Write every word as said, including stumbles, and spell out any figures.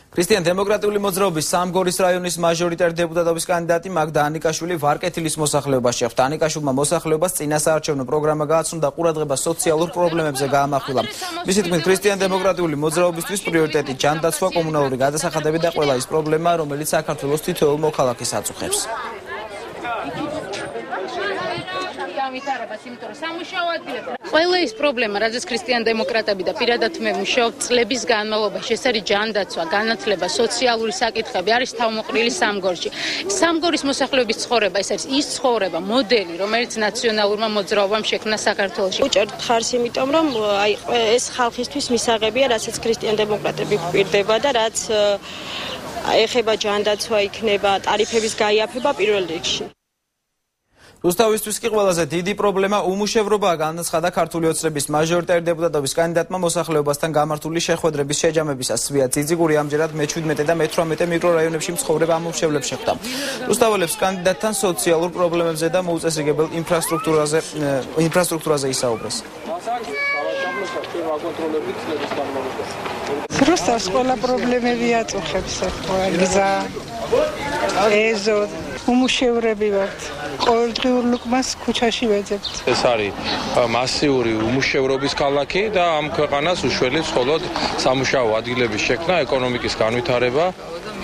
ქრისტიან-დემოკრატიული მოძრაობის სამგორის რაიონის მაჟორიტარ დეპუტატობის კანდიდატი მაგდა ანიკაშვილი ვარკეთილის მოსახლეობაში ხვდა. ანიკაშვილმა მოსახლეობას წინასაარჩევნო პროგრამა გააცნო და ყურადღება სოციალურ პრობლემებზე გაამახვილა. მისი თქმით, ქრისტიან-დემოკრატიული მოძრაობისთვის პრიორიტეტი ჯანდაცვა, კომუნალური გადასახადები და ყველა ის პრობლემა, რომელიც საქართველოს თითოეულ მოქალაქეს აწუხებს. ყველა ის პრობლემა, რადგან ქრისტიან-დემოკრატები და პირადად მე მუშაობ წლების განმავლობაში, ეს არის ჯანდაცვა, განათლება, სოციალური საკითხები, არის თავმოყრილი სამგორში. სამგორის მოსახლეობის ცხოვრება, ეს არის ის ცხოვრება, მოდელი, რომელიც ნაციონალურმა მოძრაობამ შექმნა საქართველოში. უჭერთ ხარს იმიტომ, რომ აი ეს ხალხისთვის მისაღებია, რასაც ქრისტიან-დემოკრატები გვპირდება და რაც ეხება ჯანდაცვა, იქნება ტარიფების გაიაფება პირველ რიგში. რუსთავისთვის კი ყველაზე დიდი პრობლემა უმუშევრობაა, განაცხადა ქართული ოცნების მაჟორიტარი დეპუტატობის კანდიდატმა მოსახლეობასთან გამართული შეხვედრების შეჯამებისას. სვია ძიძიგური ამჯერად მეჩვიდმეტე და მეთვრამეტე მიკრორაიონებში მცხოვრებ ამომრჩევლებს შეხვდა. რუსთაველებს კანდიდატთან სოციალურ პრობლემებზე და მოუწესრიგებელ ინფრასტრუქტურაზე ინფრასტრუქტურაზე ისაუბრეს. რუსთავს ყველა პრობლემები აწუხებს, გზა, ეზო, უმუშევრები ვართ. ყოველდღიურ ლუკმას ქუჩაში ვეძებთ. ეს არის მასიური უმუშევრობის ქალაქი და ამ ქვეყანას უშველებს მხოლოდ სამუშაო ადგილების შექმნა, ეკონომიკის განვითარება